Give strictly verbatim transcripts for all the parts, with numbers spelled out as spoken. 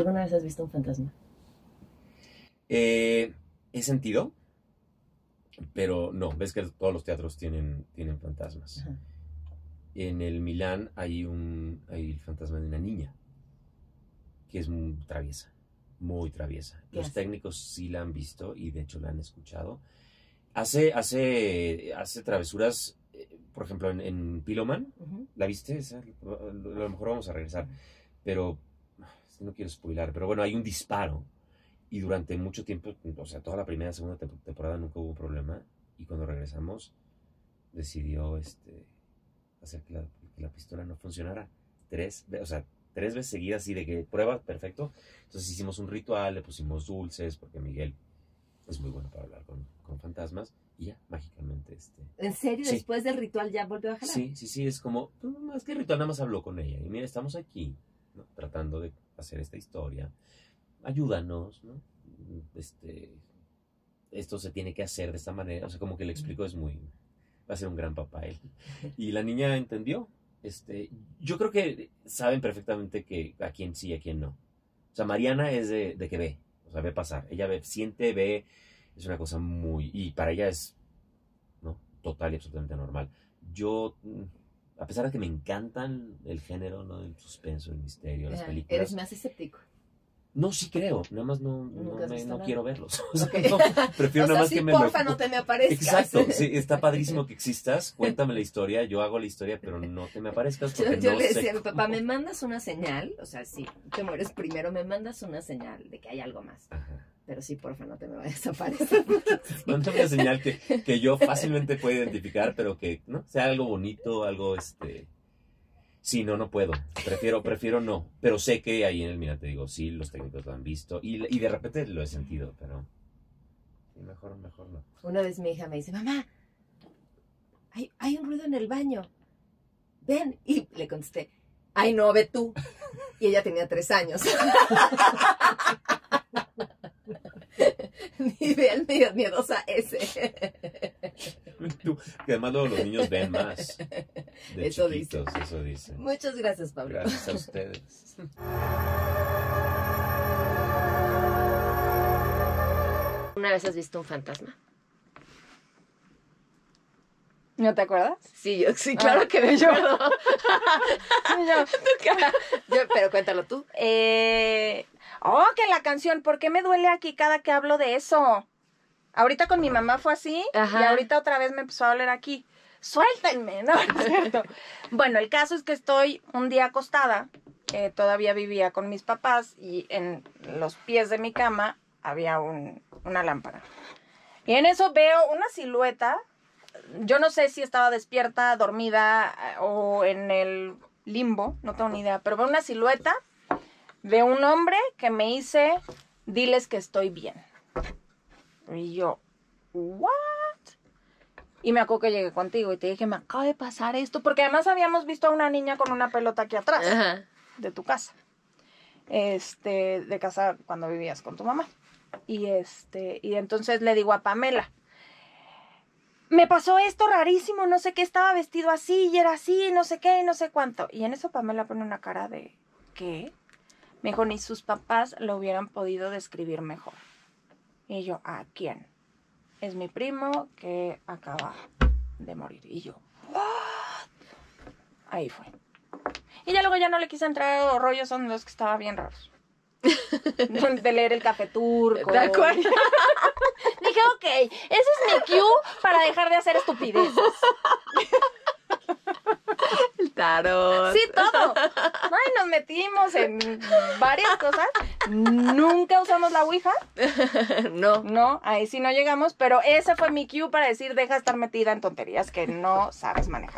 ¿Alguna vez has visto un fantasma? Eh, he sentido, pero no, ves que todos los teatros tienen, tienen fantasmas. Ajá. En el Milán hay, un, hay el fantasma de una niña, que es muy traviesa, muy traviesa. Los hace? técnicos sí la han visto y de hecho la han escuchado. Hace, hace, hace travesuras, eh, por ejemplo, en, en Piloman, Uh-huh. ¿la viste? Esa, a lo mejor vamos a regresar, pero no quiero spoilar, pero bueno, hay un disparo y durante mucho tiempo, o sea, toda la primera, segunda temporada nunca hubo problema y cuando regresamos decidió este, hacer que la, que la pistola no funcionara. Tres, o sea, tres veces seguidas así de que prueba, perfecto. Entonces hicimos un ritual, le pusimos dulces, porque Miguel es muy bueno para hablar con, con fantasmas y ya, mágicamente. Este, ¿En serio? sí. ¿Después del ritual ya volvió a jalar? Sí, sí, sí, es como, más que el ritual, nada más habló con ella. Y mira, estamos aquí, ¿no? Tratando de hacer esta historia. Ayúdanos, ¿no? Este, esto se tiene que hacer de esta manera. O sea, como que le explico, es muy, va a ser un gran papá él. Y la niña entendió. Este, yo creo que saben perfectamente que a quién sí y a quién no. O sea, Mariana es de, de que ve, o sea, ve pasar. Ella ve, siente, ve, es una cosa muy, y para ella es, ¿no? Total y absolutamente normal. Yo, a pesar de que me encantan el género, ¿no? El suspenso, el misterio, las Ajá. películas. Eres más escéptico. No, sí creo, nada más no, no, Nunca has me- visto no nada. quiero verlos. O sea, Ok. no, prefiero O sea, nada más sí, que me porfa, lo... no te me aparezcas. Exacto, sí, está padrísimo que existas, cuéntame la historia, yo hago la historia, pero no te me aparezcas Yo, porque yo no le sé decía a mi cómo. papá, me mandas una señal, o sea, si te mueres primero, me mandas una señal de que hay algo más. Ajá. Pero sí, porfa, no te me vayas a aparecer. Sí. Mándame una señal que, que yo fácilmente pueda identificar, pero que no sea algo bonito, algo este... Sí, no, no puedo. Prefiero, prefiero no. Pero sé que ahí en el Mira, te digo, sí, los técnicos lo han visto. Y, y de repente lo he sentido, pero... Sí, mejor, mejor no. Una vez mi hija me dice, mamá, hay, hay un ruido en el baño. Ven. Y le contesté, ay, no, ve tú. Y ella tenía tres años. Nivel miedosa ese. Tú, que además luego los niños ven más. De Eso chiquitos, dice. eso dicen. Muchas gracias, Pablo. Gracias a ustedes. ¿Una vez has visto un fantasma? ¿No te acuerdas? Sí, yo sí, claro Ah, que me yo. acuerdo. Yo. Yo, pero cuéntalo tú. Eh... Oh, que la canción, ¿por qué me duele aquí cada que hablo de eso? Ahorita con mi mamá fue así, Ajá. y ahorita otra vez me empezó a doler aquí. Suéltenme, ¿no? ¿No es cierto? Bueno, el caso es que estoy un día acostada, eh, todavía vivía con mis papás, y en los pies de mi cama había un, una lámpara. Y en eso veo una silueta, yo no sé si estaba despierta, dormida, eh, o en el limbo, no tengo ni idea, pero veo una silueta de un hombre que me dice, diles que estoy bien. Y yo, ¿what? Y me acuerdo que llegué contigo y te dije, me acaba de pasar esto, porque además habíamos visto a una niña con una pelota aquí atrás, Ajá. de tu casa. Este, de casa cuando vivías con tu mamá. Y este, y entonces le digo a Pamela, me pasó esto rarísimo, no sé qué, estaba vestido así y era así, no sé qué, y no sé cuánto. Y en eso Pamela pone una cara de, ¿qué? Me dijo, ni sus papás lo hubieran podido describir mejor. Y yo, ¿a quién? Es mi primo que acaba de morir. Y yo, ¿what? Ahí fue. Y ya luego ya no le quise entrar a los rollos, son los que estaban bien raros. De leer el Café Turco. ¿De acuerdo? Dije, ok, ese es mi cue para dejar de hacer estupideces. El tarot. Sí, todo. Ay, nos metimos en varias cosas. Nunca usamos la Ouija. No. No, ahí sí no llegamos, pero ese fue mi cue para decir, deja de estar metida en tonterías que no sabes manejar.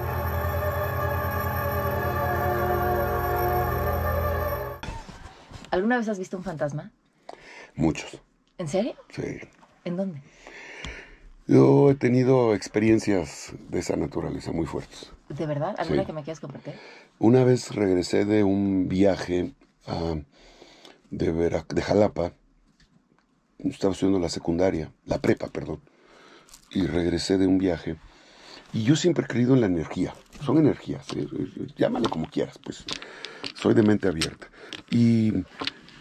¿Alguna vez has visto un fantasma? Muchos, ¿En serio? sí. ¿En dónde? Yo he tenido experiencias de esa naturaleza muy fuertes. ¿De verdad? ¿Alguna Sí. que me quieras compartir? Una vez regresé de un viaje a, de, Vera- de Jalapa, estaba estudiando la secundaria, la prepa, perdón, y regresé de un viaje, y yo siempre he creído en la energía, son energías, ¿eh? Llámale como quieras, pues soy de mente abierta, y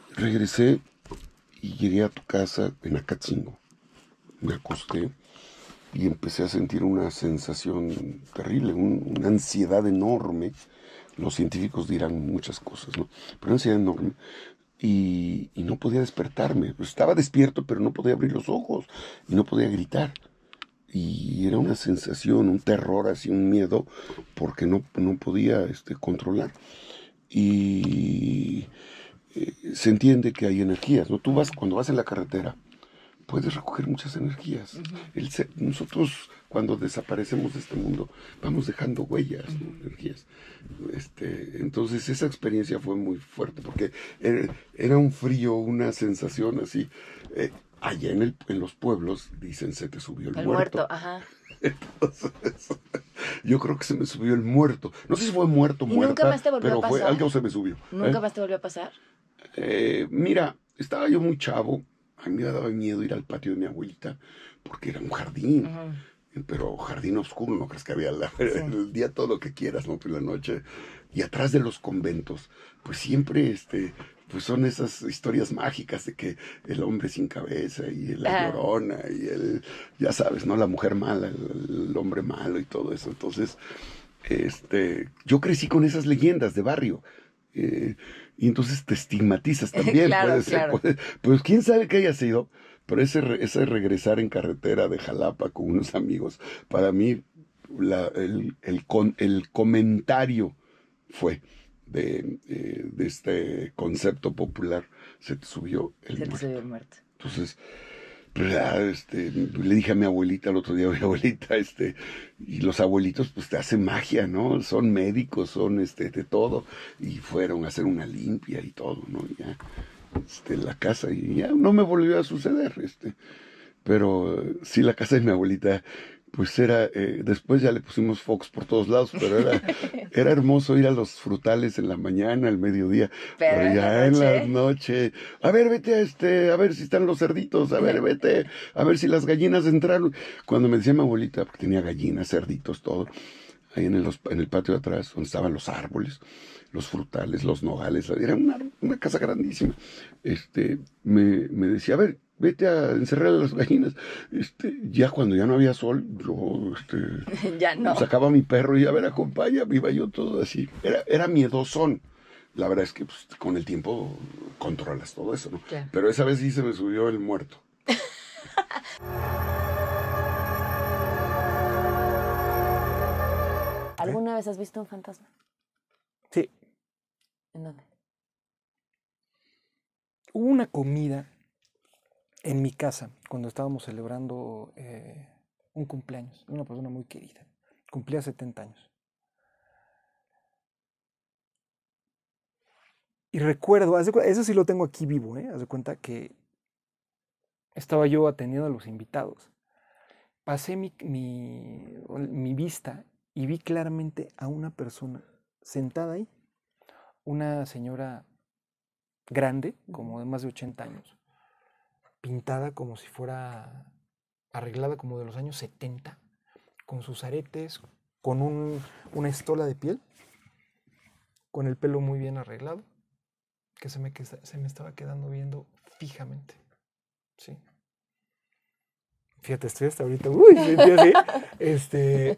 regresé y llegué a tu casa en Acatzingo. Me acosté y empecé a sentir una sensación terrible, un, una ansiedad enorme. Los científicos dirán muchas cosas, ¿no? Pero una ansiedad enorme. Y, y no podía despertarme. Estaba despierto, pero no podía abrir los ojos y no podía gritar. Y era una sensación, un terror, así, un miedo, porque no, no podía este, controlar. Y eh, se entiende que hay energías, ¿no? Tú vas, cuando vas en la carretera, puedes recoger muchas energías. Uh-huh. El ser, nosotros, cuando desaparecemos de este mundo, vamos dejando huellas, ¿no? Uh-huh. Energías. Este, entonces, esa experiencia fue muy fuerte, porque era, era un frío, una sensación así. Eh, allá en, el, en los pueblos, dicen, se te subió el, el muerto. muerto. Ajá. Entonces, yo creo que se me subió el muerto. No sé si fue muerto o muerta, nunca más te volvió pero a pasar? Fue, algo se me subió. ¿Nunca ¿Eh? más te volvió a pasar? Eh, mira, estaba yo muy chavo. A mí me daba miedo ir al patio de mi abuelita porque era un jardín. Uh-huh. Pero jardín oscuro, no crees que había la, sí. el día todo lo que quieras, ¿no? Pero la noche. Y atrás de los conventos, pues siempre este, pues son esas historias mágicas de que el hombre sin cabeza y la uh-huh. llorona y el, ya sabes, ¿no? La mujer mala, el, el hombre malo y todo eso. Entonces, este, yo crecí con esas leyendas de barrio. Eh, y entonces te estigmatizas también. Claro, puede ser, claro. Puede, pues quién sabe qué haya sido, pero ese, ese regresar en carretera de Jalapa con unos amigos, para mí la, el, el, con, el comentario fue de, eh, de este concepto popular, se te subió el se muerto. Te subió el muerto. Entonces, pues, este, le dije a mi abuelita el otro día, mi abuelita, este, y los abuelitos pues te hacen magia, ¿no? Son médicos, son este, de todo, y fueron a hacer una limpia y todo, ¿no? Ya, este, la casa, y ya no me volvió a suceder, este, pero sí la casa de mi abuelita, pues era, eh, después ya le pusimos Fox por todos lados, pero era, era hermoso ir a los frutales en la mañana, al mediodía, pero, pero ya en la noche, a ver, vete a este, a ver si están los cerditos, a ver, vete, a ver si las gallinas entraron. Cuando me decía mi abuelita, porque tenía gallinas, cerditos, todo, ahí en el, en el patio de atrás, donde estaban los árboles, los frutales, los nogales, era una, una casa grandísima, este, me, me decía, a ver, vete a encerrar a las gallinas. Este, ya cuando ya no había sol, yo este, ya no. sacaba a mi perro y a ver, acompáñame, iba yo todo así. Era, era miedosón. La verdad es que pues, con el tiempo controlas todo eso, ¿no? Claro. Pero esa vez sí se me subió el muerto. ¿Alguna vez has visto un fantasma? Sí. ¿En dónde? Hubo una comida en mi casa, cuando estábamos celebrando eh, un cumpleaños de una persona muy querida. Cumplía setenta años. Y recuerdo, haz de cu- eso sí lo tengo aquí vivo, ¿eh? Haz de cuenta que estaba yo atendiendo a los invitados. Pasé mi, mi, mi vista y vi claramente a una persona sentada ahí. Una señora grande, como de más de ochenta años. Pintada como si fuera arreglada como de los años setenta, con sus aretes, con un, una estola de piel, con el pelo muy bien arreglado, que se me, que se me estaba quedando viendo fijamente. Sí. Fíjate, estoy hasta ahorita, uy, sentí así. Este,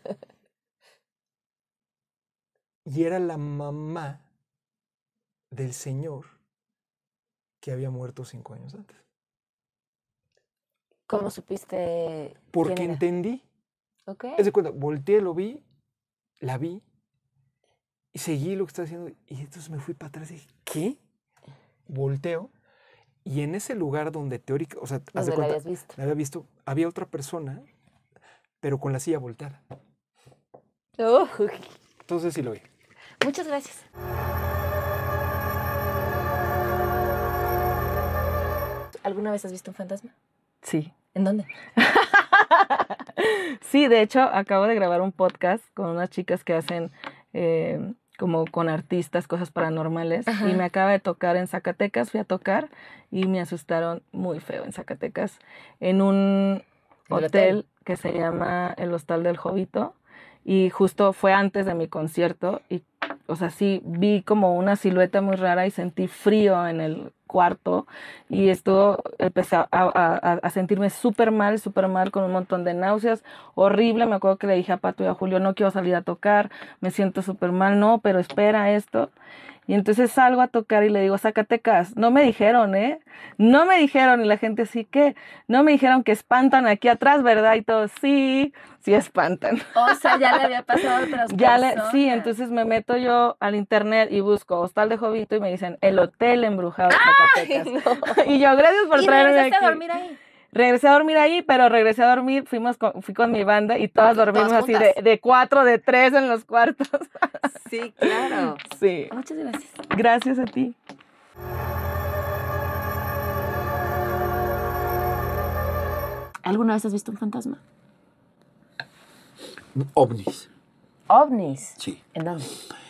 y era la mamá del señor que había muerto cinco años antes. ¿Cómo supiste? Porque quién era? entendí. Ok. Es de cuenta, volteé, lo vi, la vi, y seguí lo que estaba haciendo, y entonces me fui para atrás y dije, ¿qué? Volteo, y en ese lugar donde teórica, o sea, haz de ¿Dónde la cuenta, habías visto? la había visto, había otra persona, pero con la silla volteada. Uh, Entonces sí lo vi. muchas gracias. ¿Alguna vez has visto un fantasma? Sí. ¿En dónde? Sí, de hecho, acabo de grabar un podcast con unas chicas que hacen eh, como con artistas, cosas paranormales. Ajá. Y me acaba de tocar en Zacatecas, fui a tocar y me asustaron muy feo en Zacatecas. En un ¿El hotel, hotel? que se llama el Hostal del Jovito. Y justo fue antes de mi concierto y, o sea, sí, vi como una silueta muy rara y sentí frío en el cuarto y esto empecé a, a, a sentirme súper mal, súper mal, con un montón de náuseas, horrible. Me acuerdo que le dije a Pato y a Julio, no quiero salir a tocar, me siento súper mal, no, pero espera esto. Y entonces salgo a tocar y le digo, Zacatecas, no me dijeron, ¿eh? No me dijeron, y la gente sí que, no me dijeron que espantan aquí atrás, ¿verdad? Y todos, sí, sí espantan. O sea, ya le había pasado a otras Ya le, personas. sí, entonces me meto yo al internet y busco Hostal de Jovito y me dicen, el hotel embrujado de Zacatecas. No. Y yo, gracias por ¿Y traerme regresaste aquí. a dormir ahí? Regresé a dormir ahí, pero regresé a dormir, fuimos con, fui con mi banda y todas dormimos Todas así de, juntas. de cuatro, de tres en los cuartos. Sí, claro. Sí, Muchas gracias. gracias a ti. ¿Alguna vez has visto un fantasma? ovnis, OVNIs. sí. ¿En dónde?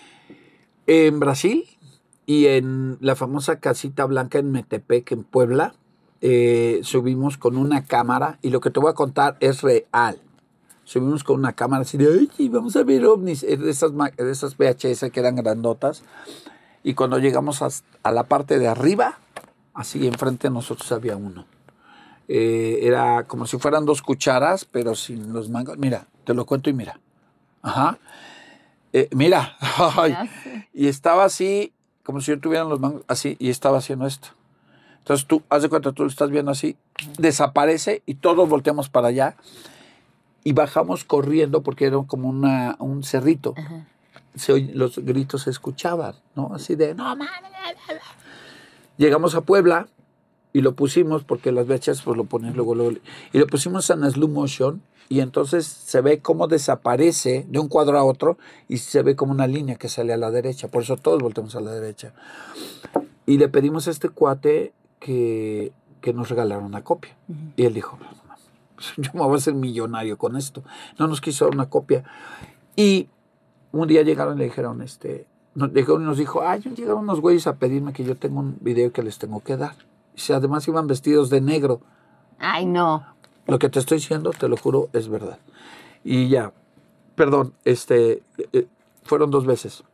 En Brasil y en la famosa Casita Blanca en Metepec, en Puebla, eh, subimos con una cámara y lo que te voy a contar es real. Subimos con una cámara así de, ay, vamos a ver ovnis, de esas, ma- de esas V H S que eran grandotas. Y cuando llegamos a, a la parte de arriba, así enfrente de nosotros había uno. Eh, era como si fueran dos cucharas, pero sin los mangos. Mira, te lo cuento y mira. Ajá. Eh, mira. Ay. Y estaba así, como si yo tuviera los mangos, así, y estaba haciendo esto. Entonces tú, haz de cuenta, tú lo estás viendo así, desaparece y todos volteamos para allá y bajamos corriendo porque era como una, un cerrito. Ajá. Se oy- los gritos se escuchaban, ¿no? Así de, no mames. Llegamos a Puebla y lo pusimos, porque las vechas pues lo ponen luego, luego, y lo pusimos en slow motion y entonces se ve cómo desaparece de un cuadro a otro y se ve como una línea que sale a la derecha, por eso todos volteamos a la derecha. Y le pedimos a este cuate que, que nos regalara una copia. Ujú. Y él dijo, yo me voy a hacer millonario con esto. No nos quiso dar una copia. Y un día llegaron y le dijeron, este, nos, llegaron y nos dijo, ay, llegaron unos güeyes a pedirme que yo tengo un video que les tengo que dar. Y si además iban vestidos de negro. Ay, no. Lo que te estoy diciendo, te lo juro, es verdad. Y ya, perdón, este, eh, fueron dos veces.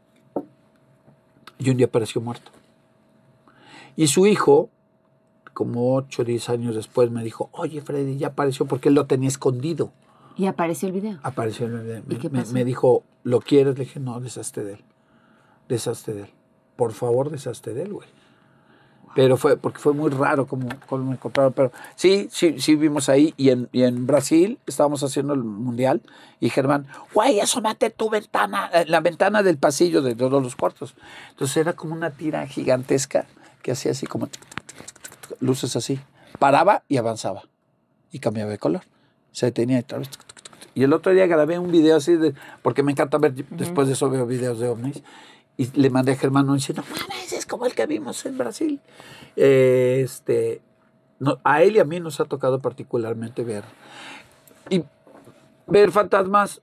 Y un día apareció muerto. Y su hijo, como ocho o diez años después, me dijo, oye, Freddy, ya apareció, porque él lo tenía escondido. ¿Y apareció el video? Apareció, me, ¿Y qué me- pasó? me dijo, ¿lo quieres? Le dije, no, deshazte de él. Deshazte de él. Por favor, deshazte de él, güey. Pero fue, porque fue muy raro como, como me contaron. Pero sí, sí, sí vimos ahí. Y en, y en Brasil estábamos haciendo el mundial. Y Germán, güey, asómate tu ventana, eh, la ventana del pasillo de todos los cuartos. Entonces era como una tira gigantesca que hacía así como tuc, tuc, tuc, tuc, tuc, luces así. Paraba y avanzaba. Y cambiaba de color. Se detenía y otra vez. Tuc, tuc, tuc, tuc. Y el otro día grabé un video así, de, porque me encanta ver, después de eso veo videos de ovnis. Y le mandé a Germán un diciendo, mames, es como el que vimos en Brasil. Eh, este, no, a él y a mí nos ha tocado particularmente ver. Y ver fantasmas,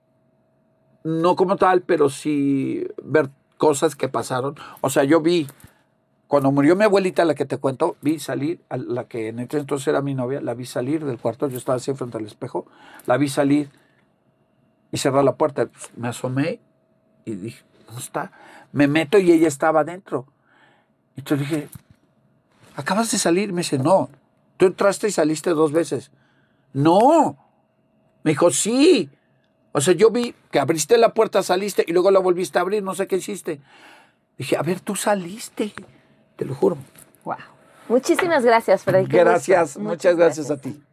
no como tal, pero sí ver cosas que pasaron. O sea, yo vi, cuando murió mi abuelita, la que te cuento, vi salir, a la que en ese entonces era mi novia, la vi salir del cuarto, yo estaba así frente al espejo, la vi salir y cerrar la puerta. Me asomé y dije, ¿dónde está? Me meto y ella estaba adentro. Entonces dije, ¿acabas de salir? Me dice, no, tú entraste y saliste dos veces. No. Me dijo, sí. O sea, yo vi que abriste la puerta, saliste y luego la volviste a abrir, no sé qué hiciste. Dije, a ver, tú saliste. Te lo juro. Wow. Muchísimas gracias, Freddy. Qué Gracias, gusto. muchas gracias a ti.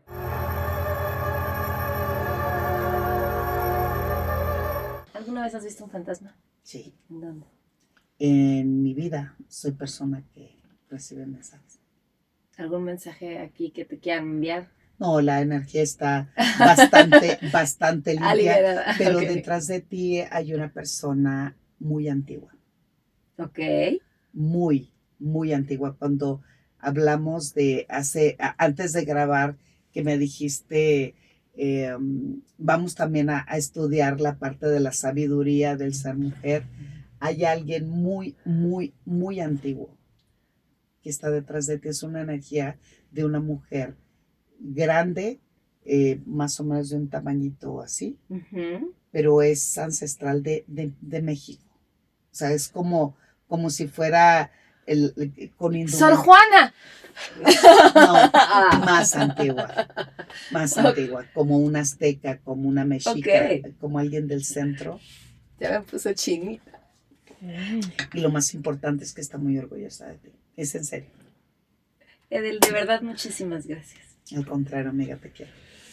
¿Alguna vez has visto un fantasma? Sí, ¿En dónde? en mi vida soy persona que recibe mensajes. ¿Algún mensaje aquí que te quieran enviar? No, la energía está bastante, bastante limpia, Liberada. pero Ok. detrás de ti hay una persona muy antigua, Ok. muy, muy antigua. Cuando hablamos de hace, a- antes de grabar, que me dijiste, eh, vamos también a, a estudiar la parte de la sabiduría del ser mujer, hay alguien muy, muy, muy antiguo que está detrás de ti. Es una energía de una mujer grande, eh, más o menos de un tamañito así, Ujú. pero es ancestral de, de, de México. O sea, es como, como si fuera el, el- con ¡Sor indumentaria. Juana! No, más antigua, más antigua, como una azteca, como una mexica, Ok. como alguien del centro. Ya me puso chinita. Y lo más importante es que está muy orgullosa de ti. Es en serio. Edel, de verdad, muchísimas gracias. Al contrario, amiga, te quiero.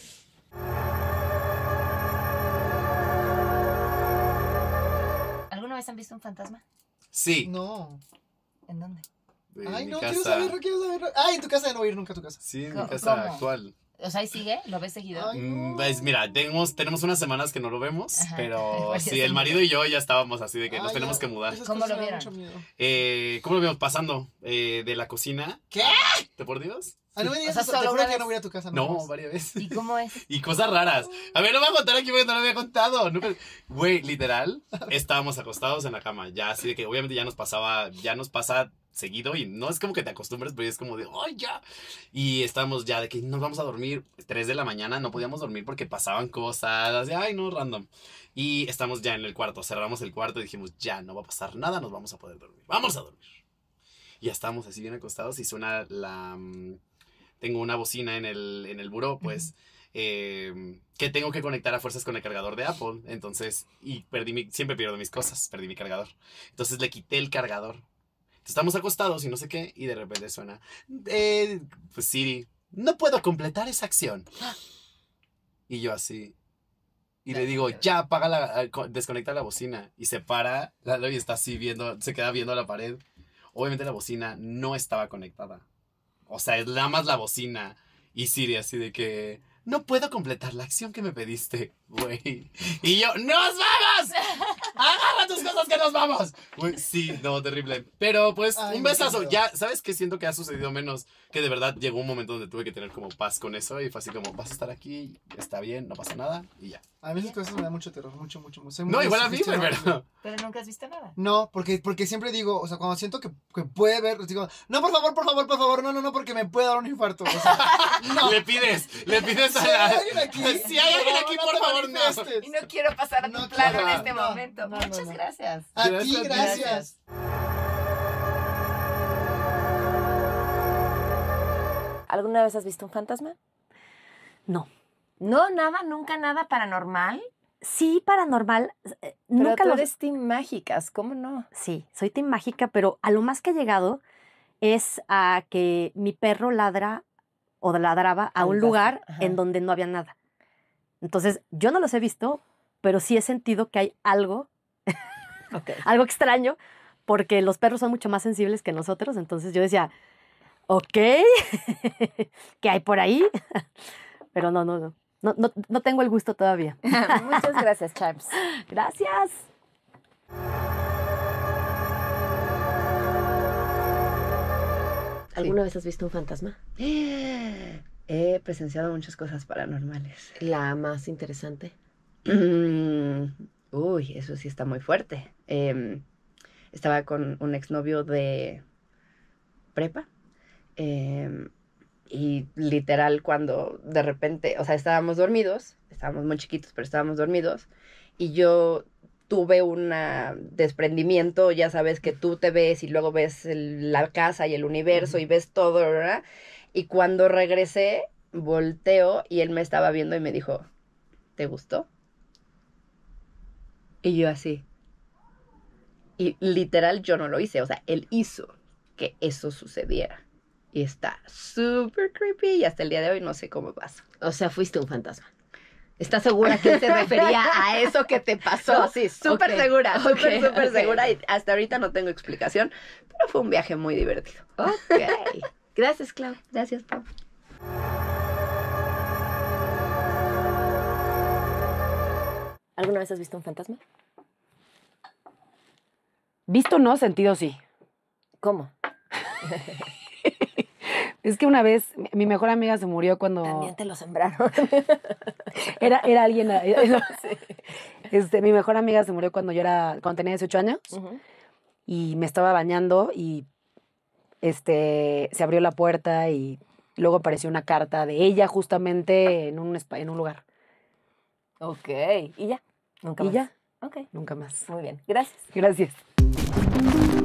¿Alguna vez han visto un fantasma? Sí. No. ¿En dónde? De Ay, mi no, casa. quiero saber, no quiero saber. Ay, en tu casa de no voy a ir nunca a tu casa. Sí, en ¿Cómo- mi casa cómo? actual. O sea, ahí sigue, lo ves seguido. Ay, Mm, no. Pues mira, tenemos, tenemos unas semanas que no lo vemos, Ajá. pero Varias sí, el semanas. marido y yo ya estábamos así de que nos Ay, tenemos ya, que mudar. esas ¿Cómo cosas lo me dan vieron? mucho miedo. Eh, ¿Cómo lo vimos pasando? Eh, de la cocina. ¿Qué? ¿Te por Dios? Ah, no me digas O sea, eso, te solo juro una que ya no vez. voy a ir a tu casa. No, más. varias veces. ¿Y cómo es? Y cosas raras. A ver, lo voy a contar aquí porque no lo había contado. Nunca... Güey, literal, estábamos acostados en la cama. Ya así de que obviamente ya nos pasaba, ya nos pasa seguido y no es como que te acostumbres, pero es como de, ¡ay, ya! Y estábamos ya de que nos vamos a dormir tres de la mañana, no podíamos dormir porque pasaban cosas, así, ay, no, random. Y estamos ya en el cuarto, cerramos el cuarto y dijimos, ya, no va a pasar nada, nos vamos a poder dormir. ¡Vamos a dormir! Y ya estábamos así bien acostados y suena la... mm, tengo una bocina en el, en el buró, pues, eh, que tengo que conectar a fuerzas con el cargador de Apple. Entonces, y perdí mi, siempre pierdo mis cosas, perdí mi cargador. Entonces le quité el cargador. Entonces, estamos acostados y no sé qué, y de repente suena, eh, pues Siri, no puedo completar esa acción. Y yo así, y le digo, ya, apaga la, eh, co- desconecta la bocina. Y se para, Lalo, y está así viendo, se queda viendo a la pared. Obviamente la bocina no estaba conectada. O sea, es nada más la bocina. Y Siri así de que, no puedo completar la acción que me pediste, güey. Y yo, ¡nos vamos! ¡Agarra tus cosas que nos vamos! Güey, sí, no, terrible. Pero pues, Ay, un me besazo. siento. Ya, ¿sabes qué? Siento que ha sucedido menos. Que de verdad llegó un momento donde tuve que tener como paz con eso. Y fue así como, vas a estar aquí, está bien, no pasa nada. Y ya. A mí esas cosas me dan mucho terror, mucho, mucho. mucho. Soy No, muy igual a mí, güey, sugestionable. pero... Pero nunca has visto nada. No, porque, porque siempre digo, o sea, cuando siento que, que puede ver, digo, no, por favor, por favor, por favor, no, no, no, porque me puede dar un infarto. O sea, no. Le pides, le pides a Si la... hay alguien aquí, Si hay alguien aquí, por te favor, no. manifestes. Y no quiero pasar a tu No, plano claro, en este no, momento. no, no, Muchas no. gracias. A ti, Gracias, gracias. ¿Alguna vez has visto un fantasma? No. No, nada, nunca nada paranormal. Sí, paranormal. eh, Pero nunca tú lo... eres team mágicas, ¿cómo no? Sí, soy team mágica, pero a lo más que he llegado es a que mi perro ladra o ladraba a Al un vacío, lugar ajá. en donde no había nada. Entonces, yo no los he visto, pero sí he sentido que hay algo, Ok. algo extraño, porque los perros son mucho más sensibles que nosotros. Entonces yo decía, ok, ¿qué hay por ahí? Pero no, no, no. No, no, no tengo el gusto todavía. Muchas gracias, Charms. Gracias. ¿Alguna vez has visto un fantasma? He presenciado muchas cosas paranormales. La más interesante. Mm, uy, eso sí está muy fuerte. Em, estaba con un exnovio de prepa. em, y literal cuando de repente, o sea, estábamos dormidos, estábamos muy chiquitos, pero estábamos dormidos. Y yo tuve un desprendimiento, ya sabes, que tú te ves y luego ves el- la casa y el universo y ves todo, ¿verdad? Y cuando regresé, volteo y él me estaba viendo y me dijo, ¿te gustó? Y yo así. Y literal yo no lo hice, o sea, él hizo que eso sucediera. Y está súper creepy y hasta el día de hoy no sé cómo pasó. O sea, fuiste un fantasma. ¿Estás segura que él se refería a eso que te pasó? No, sí, súper ok, segura, súper, ok, súper ok. segura. Y hasta ahorita no tengo explicación, pero fue un viaje muy divertido. Ok. Gracias, Clau. Gracias, Pau. ¿Alguna vez has visto un fantasma? Visto no, sentido sí. ¿Cómo? Es que una vez mi- mi mejor amiga se murió cuando... También te lo sembraron. Era, era alguien... eh, este, mi mejor amiga se murió cuando yo era... Cuando tenía dieciocho años. Ujú. Y me estaba bañando y este, se abrió la puerta y luego apareció una carta de ella justamente en un, espa- en un lugar. Ok. ¿Y ya? Nunca Y más. ya, Ok. nunca más. Muy bien. Gracias. Gracias.